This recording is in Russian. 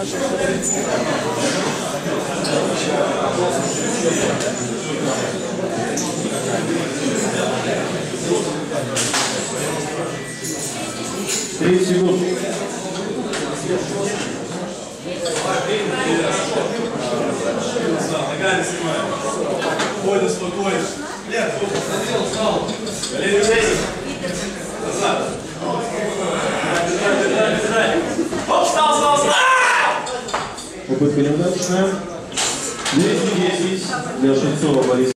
тоже говорите. Три секунды. Ногами снимаем. Спокойно, спокойно. Нет, встал. Валерий, назад. Оп, встал. Попытка неудачная. 210 для Шевцова Бориса.